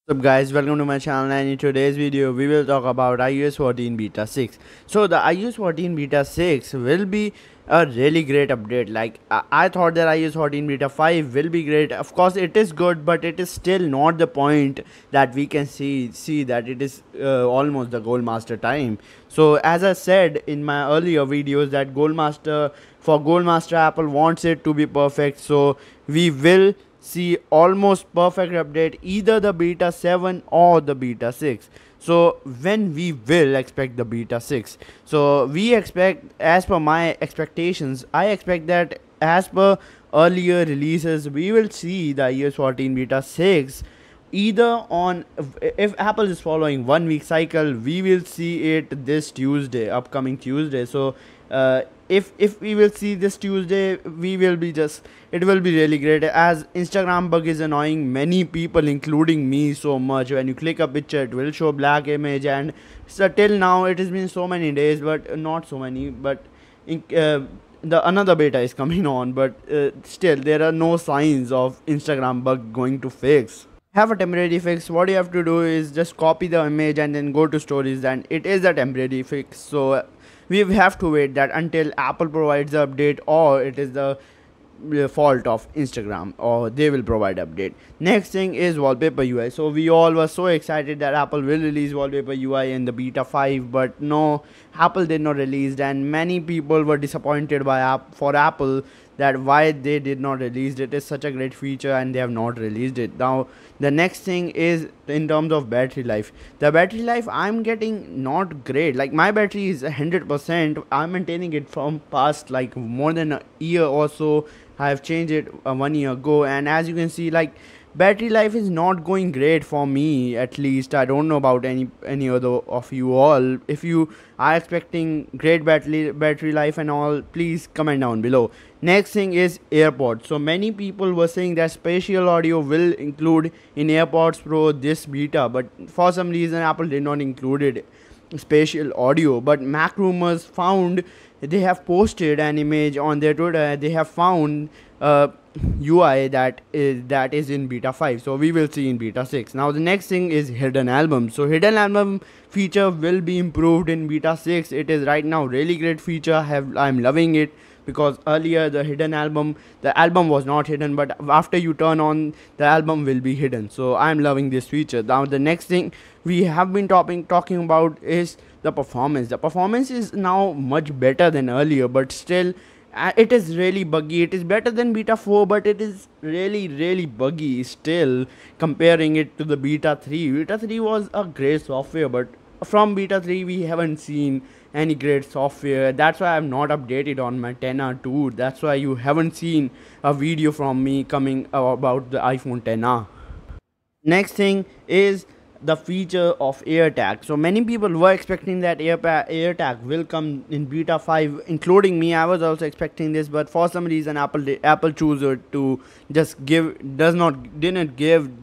What's up guys, welcome to my channel, and in today's video we will talk about iOS 14 beta 6. So the iOS 14 beta 6 will be a really great update. Like I thought that iOS 14 beta 5 will be great. Of course it is good, but it is still not the point that we can see that it is almost the Goldmaster time. So as I said in my earlier videos that Goldmaster Apple wants it to be perfect, so we will see almost perfect update, either the beta 7 or the beta 6. So when we will expect the beta 6? So we expect, as per my expectations, I expect that as per earlier releases we will see the iOS 14 beta 6 either on, if Apple is following 1 week cycle, we will see it this Tuesday, upcoming Tuesday. So if we will see this Tuesday, we will be just, it will be really great, as Instagram bug is annoying many people including me so much. When you click a picture it will show black image, and so till now it has been so many days, but not so many, but the another beta is coming on, but still there are no signs of Instagram bug going to fix. Have a temporary fix. What you have to do is just copy the image and then go to stories, and it is a temporary fix. So we have to wait that until Apple provides the update, or it is the fault of Instagram, or they will provide update. Next thing is wallpaper UI. So we all were so excited that Apple will release wallpaper UI in the beta 5, but no, Apple did not release, and many people were disappointed by Apple that why they did not release it. It is such a great feature and they have not released it. Now the next thing is in terms of battery life. The battery life I'm getting not great. Like my battery is 100%. I'm maintaining it from past like more than a year or so. I have changed it 1 year ago, and as you can see, like battery life is not going great for me, at least. I don't know about any other of you all. If you are expecting great battery life and all, please comment down below. Next thing is AirPods. So many people were saying that spatial audio will include in AirPods Pro this beta, but for some reason Apple did not include it, spatial audio. But Mac Rumors found, they have posted an image on their Twitter. They have found UI that is in beta 5, so we will see in beta 6. Now the next thing is hidden album. So hidden album feature will be improved in beta 6. It is right now really great feature. I'm loving it, because earlier the album was not hidden, but after you turn on, the album will be hidden. So I'm loving this feature. Now the next thing we have been talking about is the performance. The performance is now much better than earlier, but still it is really buggy. It is better than beta 4, but it is really buggy still, comparing it to the beta 3. Beta 3 was a great software, but from beta 3 we haven't seen any great software. That's why I'm not updated on my 10R too. That's why you haven't seen a video from me coming about the iPhone 10R. Next thing is the feature of AirTag. So many people were expecting that AirTag will come in beta 5, including me. I was also expecting this, but for some reason Apple chose to just didn't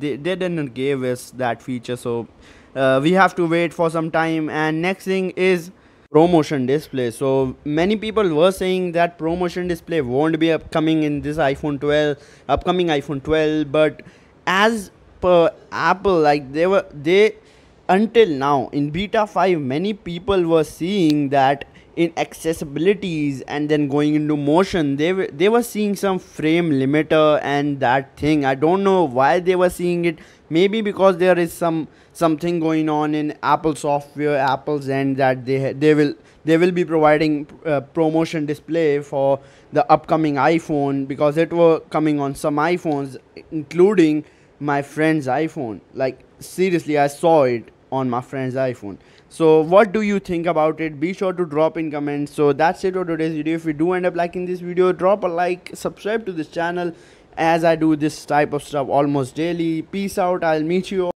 give us that feature. So we have to wait for some time. And next thing is ProMotion display. So many people were saying that ProMotion display won't be upcoming in this upcoming iPhone 12, but as per Apple, like they until now in beta 5, many people were seeing that in accessibilities and then going into motion, they were seeing some frame limiter and that thing. I don't know why they were seeing it. Maybe because there is something going on in Apple software, Apple's end, that they will be providing ProMotion display for the upcoming iPhone, because it were coming on some iPhones, including my friend's iPhone. Like seriously, I saw it on my friend's iPhone. So what do you think about it? Be sure to drop in comments. So that's it for today's video. If you do end up liking this video, drop a like, subscribe to this channel, as I do this type of stuff almost daily. Peace out. I'll meet you